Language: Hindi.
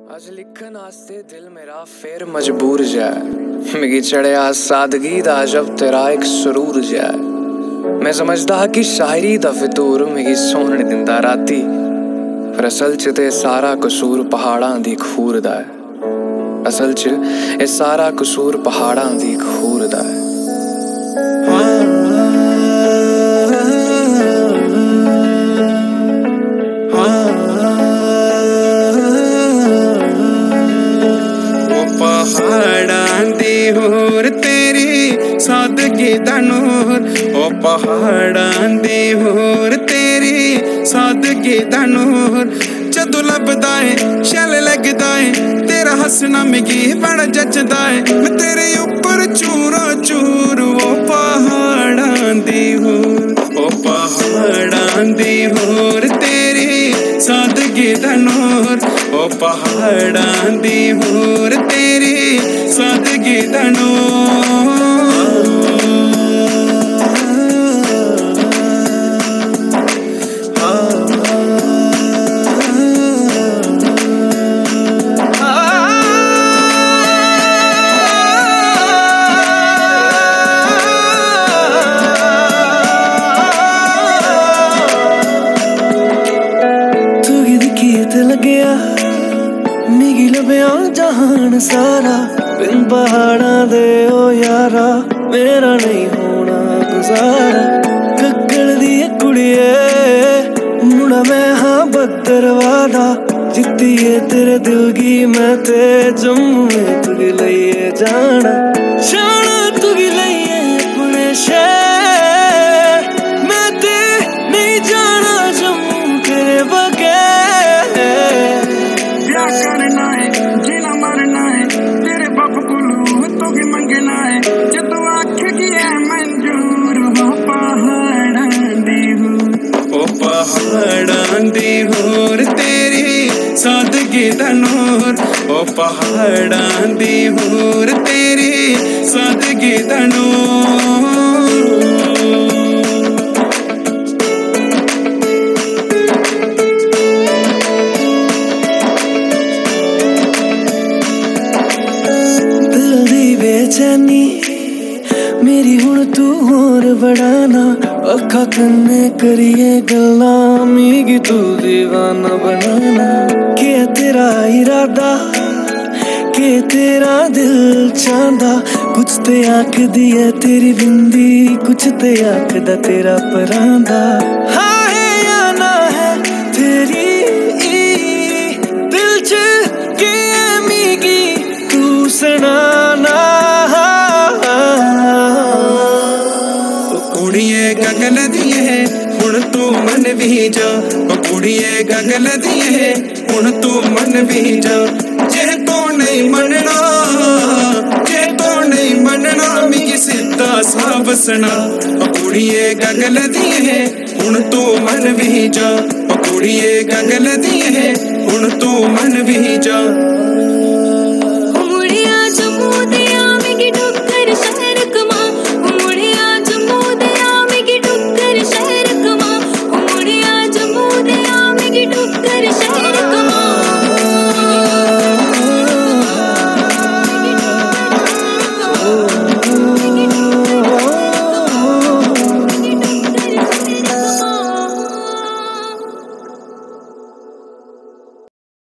आज लिखन आस्ते दिल मेरा फिर मजबूर जाए मिगी चढ़िया सादगी दा जब तेरा एक सुरूर जाए। मैं समझदा कि शायरी दा फितूर मिगी सोहन दिंदा राती, पर असल च ते सारा कसूर पहाड़ां दी खूर दा है। असल च ए सारा कसूर पहाड़ां दी खूर दा है। पहाड़ां दी होर तेरी सादगी दा नूर, ओ पहाड़ां दी होर तेरी सादगी दा नूर। जदों लभदा है शैल लगदा है तेरा हसना मिगी बड़ा जचदा है। मैं तेरे उपर चूरो चूर ओ पहाड़ां दी होर, ओ पहाड़ां दी होर तेरी सादगी दा नूर, ओ पहाड़ां दी होर तेरी सादगी दा नूर। लग्या मिगी लभ्या जहान सारा, बिन पहाड़ां दे ओ यारा मेरा नहीं होना गुजारा। गग्गड़ दी कुड़िए मुड़ा मैं हाँ बदरवादा, जित्तिए तेरे दिल गी मैं ते जम्मू में तुगी लइए जाना। जाना तुगी लइए अपने शहर, मैं ते नहीं जाना जम्मू तेरे बगैर। करना है जीना मरना है तेरे बाप कोलू तो की मंगना है। जदों आख की है मंजूर हो पहाड़ां दी होर, ओ पहाड़ां दी होर तेरी सादगी दा नूर, ओ पहाड़ां दी होर तेरी सादगी दा नूर। बेचैनी मेरी हुण तू होर बढ़ाना, अखा कन्ने करिए गल्लां मिगी तू दीवाना बनाना। के तेरा इरादा के तेरा दिल चाहदा, कुछ ते आखदी है तेरी बिंदी कुछ ते आखदा तेरा परांदा। हाँ है या ना है तेरी दिल च के मिगी तू सुनाना। कुड़िए गगल दिए हुण तू मन भी जा, कुड़िए गगल दिए हुण तू मन भी जा। जे तो नहीं मनना जे तो नहीं मनना मिगी सीधा साफ सुना। कुड़िए गगल दिए हुण तू मन भी जा, कुड़िए गगल दिए हुण तू मन भी जा। शहर